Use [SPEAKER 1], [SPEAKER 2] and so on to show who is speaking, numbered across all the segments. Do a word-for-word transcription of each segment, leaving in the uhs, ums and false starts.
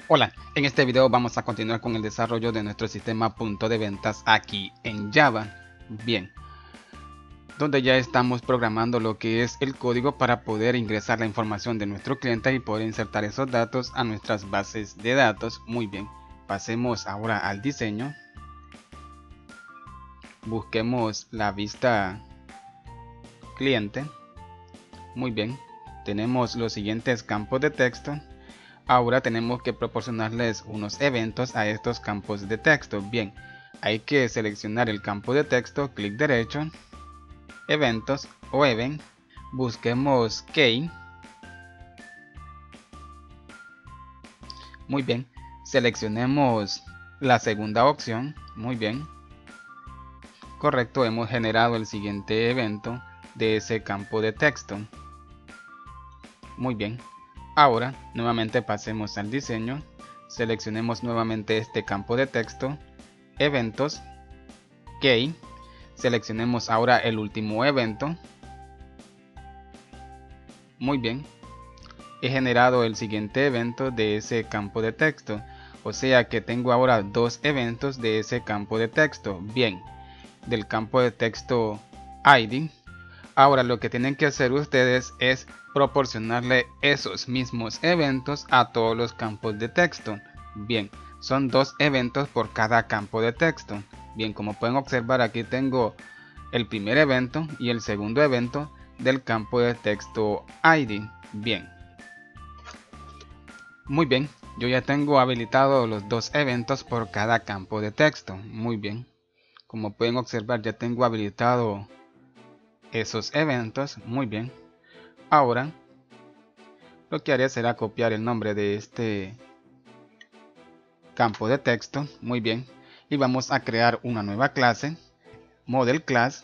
[SPEAKER 1] Hola, en este video vamos a continuar con el desarrollo de nuestro sistema punto de ventas aquí en Java. Bien, donde ya estamos programando lo que es el código para poder ingresar la información de nuestro cliente y poder insertar esos datos a nuestras bases de datos. Muy bien, pasemos ahora al diseño. Busquemos la vista cliente. Muy bien, tenemos los siguientes campos de texto. Ahora tenemos que proporcionarles unos eventos a estos campos de texto. Bien, hay que seleccionar el campo de texto, clic derecho, eventos o event, busquemos key. Muy bien, seleccionemos la segunda opción. Muy bien, correcto, hemos generado el siguiente evento de ese campo de texto. Muy bien. Ahora, nuevamente pasemos al diseño, seleccionemos nuevamente este campo de texto, eventos, key, seleccionemos ahora el último evento. Muy bien, he generado el siguiente evento de ese campo de texto, o sea que tengo ahora dos eventos de ese campo de texto. Bien, del campo de texto I D. Ahora lo que tienen que hacer ustedes es proporcionarle esos mismos eventos a todos los campos de texto. Bien, son dos eventos por cada campo de texto. Bien, como pueden observar, aquí tengo el primer evento y el segundo evento del campo de texto I D. Bien, muy bien, yo ya tengo habilitado los dos eventos por cada campo de texto. Muy bien, como pueden observar, ya tengo habilitado esos eventos. Muy bien, ahora lo que haré será copiar el nombre de este campo de texto. Muy bien, y vamos a crear una nueva clase, model class,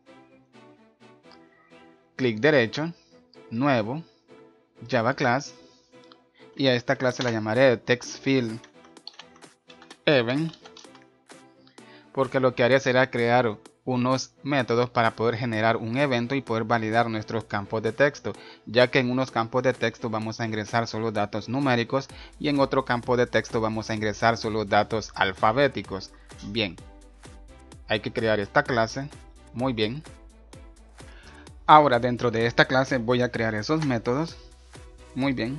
[SPEAKER 1] clic derecho, nuevo, Java class, y a esta clase la llamaré textfield event, porque lo que haré será crear unos métodos para poder generar un evento y poder validar nuestros campos de texto, ya que en unos campos de texto vamos a ingresar solo datos numéricos y en otro campo de texto vamos a ingresar solo datos alfabéticos. Bien, hay que crear esta clase. Muy bien, ahora dentro de esta clase voy a crear esos métodos. Muy bien,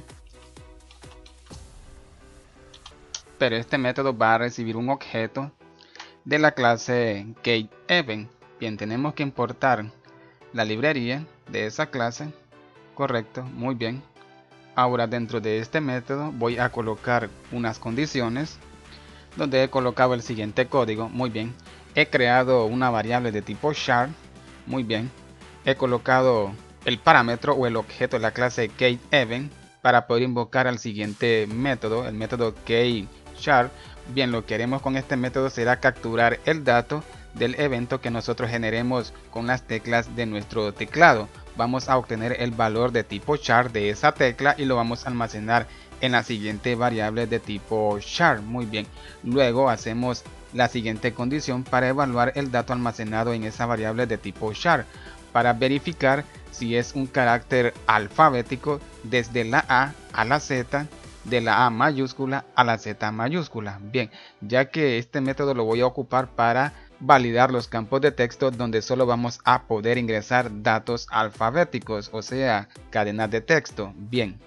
[SPEAKER 1] pero este método va a recibir un objeto de la clase getEvent. Bien, tenemos que importar la librería de esa clase. Correcto, muy bien. Ahora dentro de este método voy a colocar unas condiciones donde he colocado el siguiente código. Muy bien, he creado una variable de tipo char. Muy bien, he colocado el parámetro o el objeto de la clase getEvent para poder invocar al siguiente método, el método getChar. Bien, lo que haremos con este método será capturar el dato del evento que nosotros generemos con las teclas de nuestro teclado. Vamos a obtener el valor de tipo char de esa tecla y lo vamos a almacenar en la siguiente variable de tipo char. Muy bien, luego hacemos la siguiente condición para evaluar el dato almacenado en esa variable de tipo char, para verificar si es un carácter alfabético desde la A a la Z, de la A mayúscula a la Z mayúscula. Bien, ya que este método lo voy a ocupar para validar los campos de texto donde solo vamos a poder ingresar datos alfabéticos, o sea, cadenas de texto. Bien,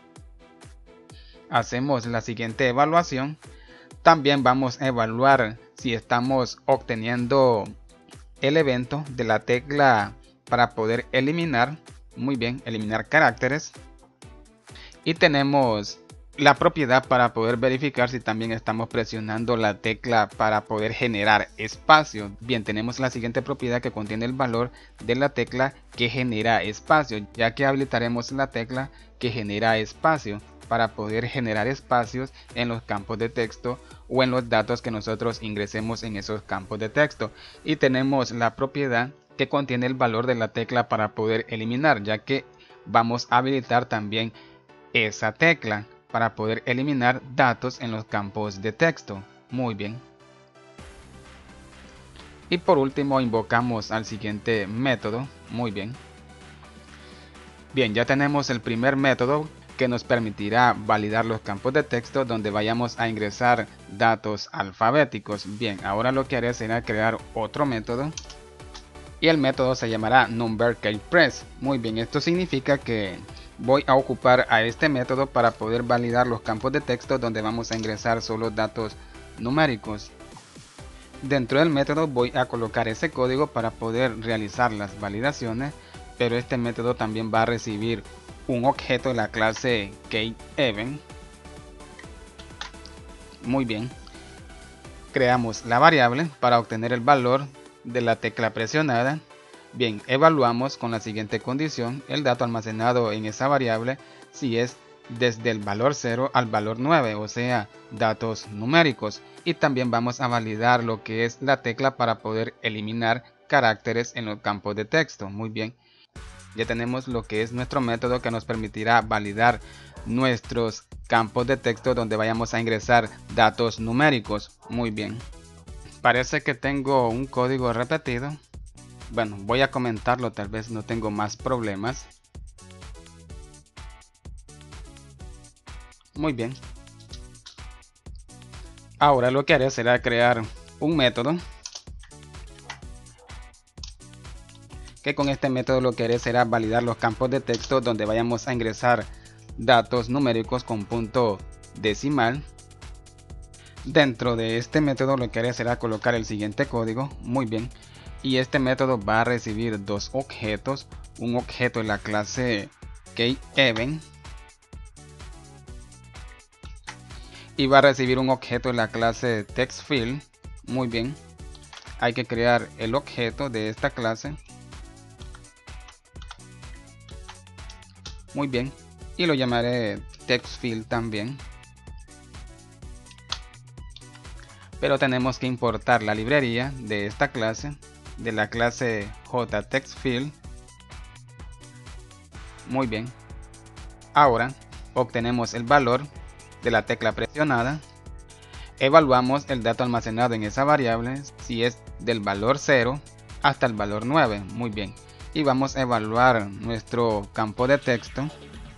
[SPEAKER 1] hacemos la siguiente evaluación. También vamos a evaluar si estamos obteniendo el evento de la tecla para poder eliminar. Muy bien, eliminar caracteres. Y tenemos la propiedad para poder verificar si también estamos presionando la tecla para poder generar espacio. Bien, tenemos la siguiente propiedad que contiene el valor de la tecla que genera espacio, ya que habilitaremos la tecla que genera espacio para poder generar espacios en los campos de texto o en los datos que nosotros ingresemos en esos campos de texto. Y tenemos la propiedad que contiene el valor de la tecla para poder eliminar, ya que vamos a habilitar también esa tecla para poder eliminar datos en los campos de texto. Muy bien. Y por último invocamos al siguiente método. Muy bien. Bien, ya tenemos el primer método que nos permitirá validar los campos de texto donde vayamos a ingresar datos alfabéticos. Bien, ahora lo que haré será crear otro método y el método se llamará NumberKeyPress. Muy bien, esto significa que voy a ocupar a este método para poder validar los campos de texto donde vamos a ingresar solo datos numéricos. Dentro del método voy a colocar ese código para poder realizar las validaciones, pero este método también va a recibir un objeto de la clase CakeEvent. Muy bien, creamos la variable para obtener el valor de la tecla presionada. Bien, evaluamos con la siguiente condición el dato almacenado en esa variable si es desde el valor cero al valor nueve, o sea, datos numéricos. Y también vamos a validar lo que es la tecla para poder eliminar caracteres en los campos de texto. Muy bien, ya tenemos lo que es nuestro método que nos permitirá validar nuestros campos de texto donde vayamos a ingresar datos numéricos. Muy bien, parece que tengo un código repetido. Bueno, voy a comentarlo, tal vez no tengo más problemas. Muy bien. Ahora lo que haré será crear un método. Que con este método lo que haré será validar los campos de texto donde vayamos a ingresar datos numéricos con punto decimal. Dentro de este método lo que haré será colocar el siguiente código. Muy bien. Y este método va a recibir dos objetos. Un objeto de la clase CakeEvent y va a recibir un objeto de la clase TextField. Muy bien, hay que crear el objeto de esta clase. Muy bien, y lo llamaré TextField también. Pero tenemos que importar la librería de esta clase, de la clase JTextField. Muy bien, ahora obtenemos el valor de la tecla presionada, evaluamos el dato almacenado en esa variable si es del valor cero hasta el valor nueve. Muy bien, y vamos a evaluar nuestro campo de texto.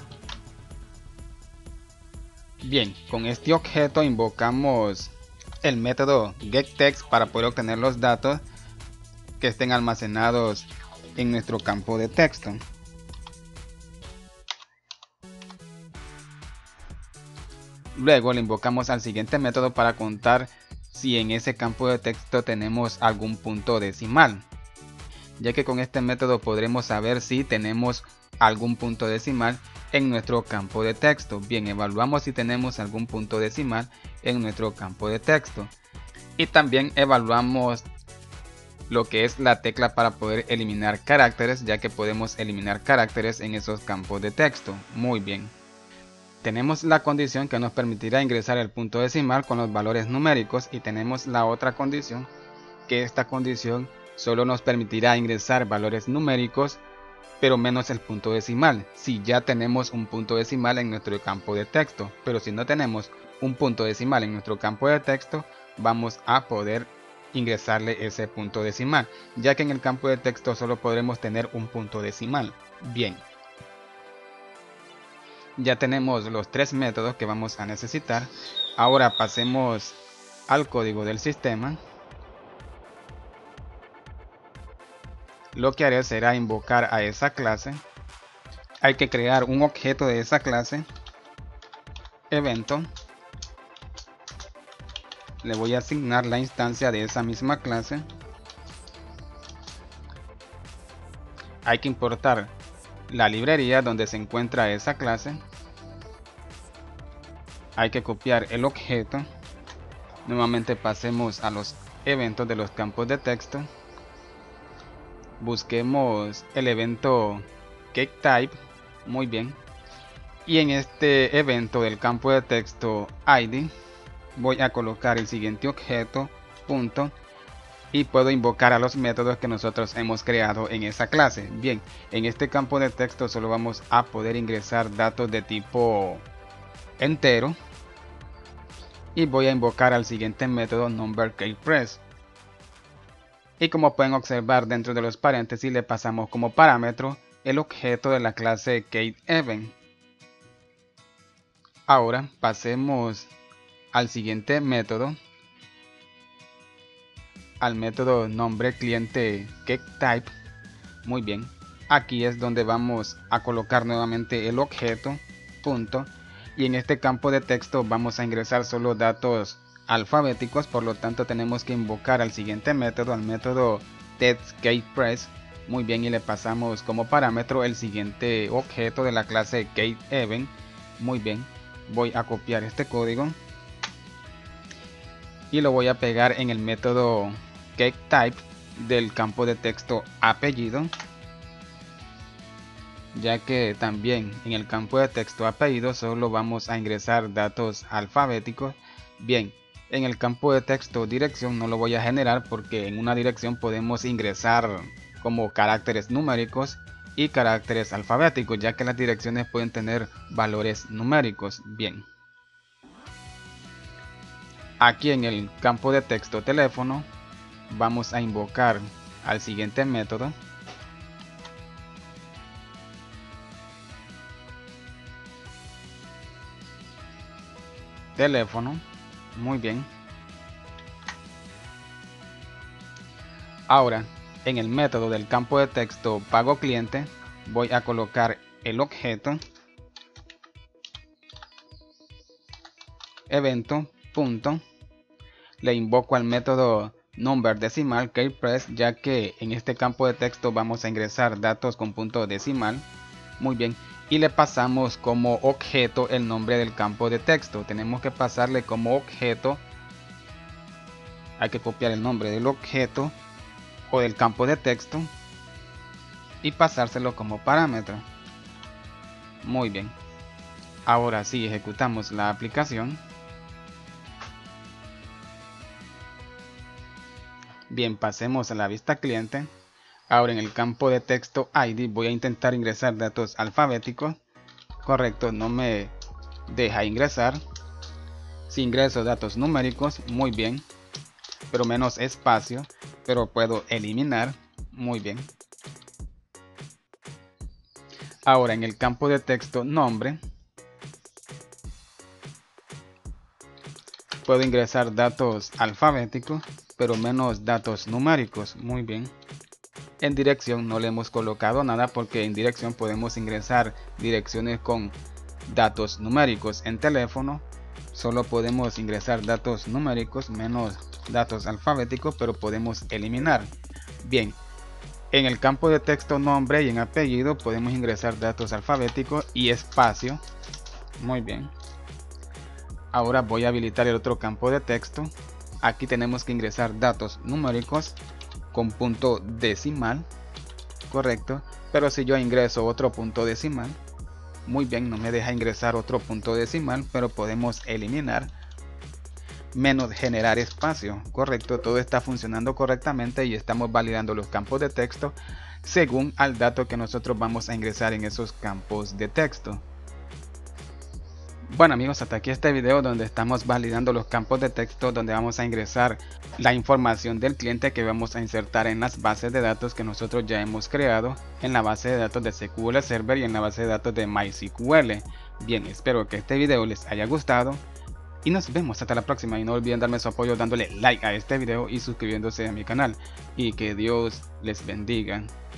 [SPEAKER 1] Bien, con este objeto invocamos el método getText para poder obtener los datos que estén almacenados en nuestro campo de texto. Luego le invocamos al siguiente método para contar si en ese campo de texto tenemos algún punto decimal, ya que con este método podremos saber si tenemos algún punto decimal en nuestro campo de texto. Bien, evaluamos si tenemos algún punto decimal en nuestro campo de texto y también evaluamos lo que es la tecla para poder eliminar caracteres, ya que podemos eliminar caracteres en esos campos de texto. Muy bien. Tenemos la condición que nos permitirá ingresar el punto decimal con los valores numéricos y tenemos la otra condición, que esta condición solo nos permitirá ingresar valores numéricos pero menos el punto decimal, si ya tenemos un punto decimal en nuestro campo de texto. Pero si no tenemos un punto decimal en nuestro campo de texto, vamos a poder ingresarle ese punto decimal, ya que en el campo de texto solo podremos tener un punto decimal. Bien, ya tenemos los tres métodos que vamos a necesitar. Ahora pasemos al código del sistema. Lo que haré será invocar a esa clase. Hay que crear un objeto de esa clase, evento. Le voy a asignar la instancia de esa misma clase. Hay que importar la librería donde se encuentra esa clase. Hay que copiar el objeto. Nuevamente pasemos a los eventos de los campos de texto. Busquemos el evento CakeType. Muy bien. Y en este evento del campo de texto I D voy a colocar el siguiente objeto, punto, y puedo invocar a los métodos que nosotros hemos creado en esa clase. Bien, en este campo de texto solo vamos a poder ingresar datos de tipo entero y voy a invocar al siguiente método NumberKeyPress. Y como pueden observar, dentro de los paréntesis le pasamos como parámetro el objeto de la clase CakeEvent. Ahora pasemos al siguiente método, al método nombre cliente getType. Muy bien, aquí es donde vamos a colocar nuevamente el objeto, punto, y en este campo de texto vamos a ingresar solo datos alfabéticos, por lo tanto tenemos que invocar al siguiente método, al método textGetPress. Muy bien, y le pasamos como parámetro el siguiente objeto de la clase getEvent. Muy bien, voy a copiar este código y lo voy a pegar en el método getType del campo de texto apellido, ya que también en el campo de texto apellido solo vamos a ingresar datos alfabéticos. Bien, en el campo de texto dirección no lo voy a generar porque en una dirección podemos ingresar como caracteres numéricos y caracteres alfabéticos, ya que las direcciones pueden tener valores numéricos. Bien, aquí en el campo de texto teléfono vamos a invocar al siguiente método, teléfono. Muy bien, ahora en el método del campo de texto pago cliente voy a colocar el objeto evento punto, le invoco al método number decimal getPress, ya que en este campo de texto vamos a ingresar datos con punto decimal. Muy bien, y le pasamos como objeto el nombre del campo de texto. Tenemos que pasarle como objeto, hay que copiar el nombre del objeto o del campo de texto y pasárselo como parámetro. Muy bien, ahora sí ejecutamos la aplicación. Bien, pasemos a la vista cliente. Ahora en el campo de texto I D voy a intentar ingresar datos alfabéticos. Correcto, no me deja ingresar. Si ingreso datos numéricos, muy bien, pero menos espacio, pero puedo eliminar. Muy bien. Ahora en el campo de texto nombre puedo ingresar datos alfabéticos, pero menos datos numéricos. Muy bien. En dirección no le hemos colocado nada porque en dirección podemos ingresar direcciones con datos numéricos. En teléfono solo podemos ingresar datos numéricos menos datos alfabéticos, pero podemos eliminar. Bien, en el campo de texto nombre y en apellido podemos ingresar datos alfabéticos y espacio. Muy bien. Ahora voy a habilitar el otro campo de texto. Aquí tenemos que ingresar datos numéricos con punto decimal, correcto, pero si yo ingreso otro punto decimal, muy bien, no me deja ingresar otro punto decimal, pero podemos eliminar. Menos generar espacio, correcto, todo está funcionando correctamente y estamos validando los campos de texto según al dato que nosotros vamos a ingresar en esos campos de texto. Bueno amigos, hasta aquí este video donde estamos validando los campos de texto, donde vamos a ingresar la información del cliente que vamos a insertar en las bases de datos que nosotros ya hemos creado, en la base de datos de S Q L Server y en la base de datos de MySQL. Bien, espero que este video les haya gustado y nos vemos hasta la próxima, y no olviden darme su apoyo dándole like a este video y suscribiéndose a mi canal, y que Dios les bendiga.